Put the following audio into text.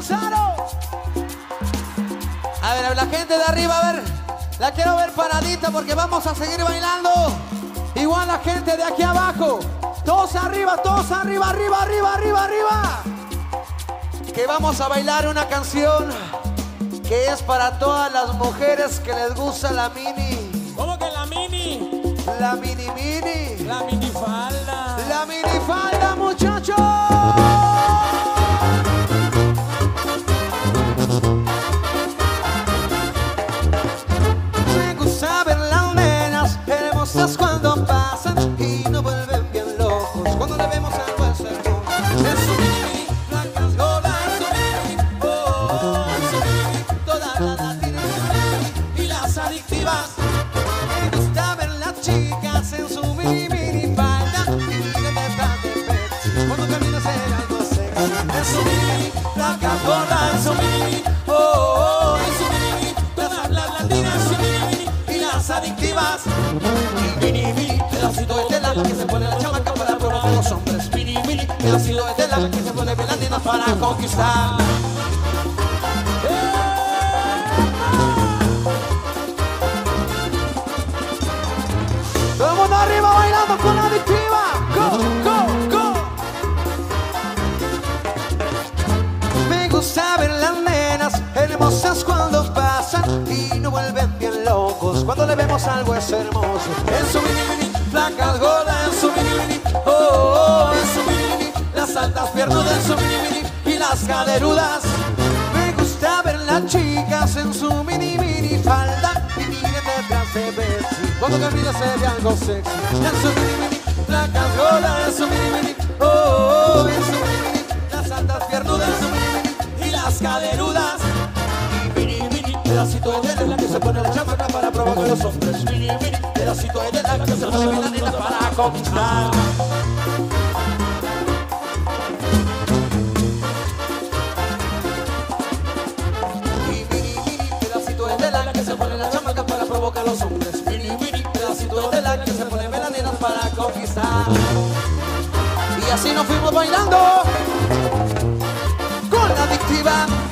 Gonzalo. A ver, la gente de arriba, a ver. La quiero ver paradita porque vamos a seguir bailando. Igual la gente de aquí abajo. Todos arriba, arriba, arriba, arriba, arriba. Que vamos a bailar una canción que es para todas las mujeres que les gusta la mini. ¿Cómo que la mini? La mini mini. La minifalda. La minifalda, muchachos. Me gusta ver las nenas hermosas cuando pasan y nos vuelven bien locos cuando le vemos algo al sermón. Es su mini, blancas gordas, su mini, oh, su mini, todas las latinas y las adictivas. Me gusta ver las chicas en su mini, mini falda y detrás de Pepsi cuando camina se ve algo sexy. Es su mini, blancas gordas, su mini, oh, es su mini, todas las latinas, su mini y las adictivas. Mini, mini, pedacito de tela que se pone la chamaca para provocar a los hombres. Mini, mini, pedacito de tela que se pone bailarina para conquistar. Todo el mundo arriba bailando con la adictiva. Go, go, go. Me gusta ver las nenas hermosas cuando pasan y nos vuelven bien locos cuando le vemos algo es hermoso. En su mini, mini, flacas gordas, en su mini, mini, oh, oh, en su mini, mini, las altas piernas en su mini, mini y las caderudas. Me gusta ver las chicas en su mini, mini falda y miren detrás de Betsy cuando camina se ve algo sexy. En su mini, mini, flacas gordas, en su mini, mini, oh, oh, en su mini, mini, las altas piernas en su mini, mini y las caderudas. Mini, mini, pedacito de tela que se pone la chamaca para provocar a los hombres. Mini, mini, pedacito de tela que se pone bailarina para conquistar. Mini, mini, pedacito de tela que se pone la chamaca para provocar a los hombres. Mini, mini, pedacito de tela que se pone bailarina para conquistar. Y así nos fuimos bailando con la adictiva.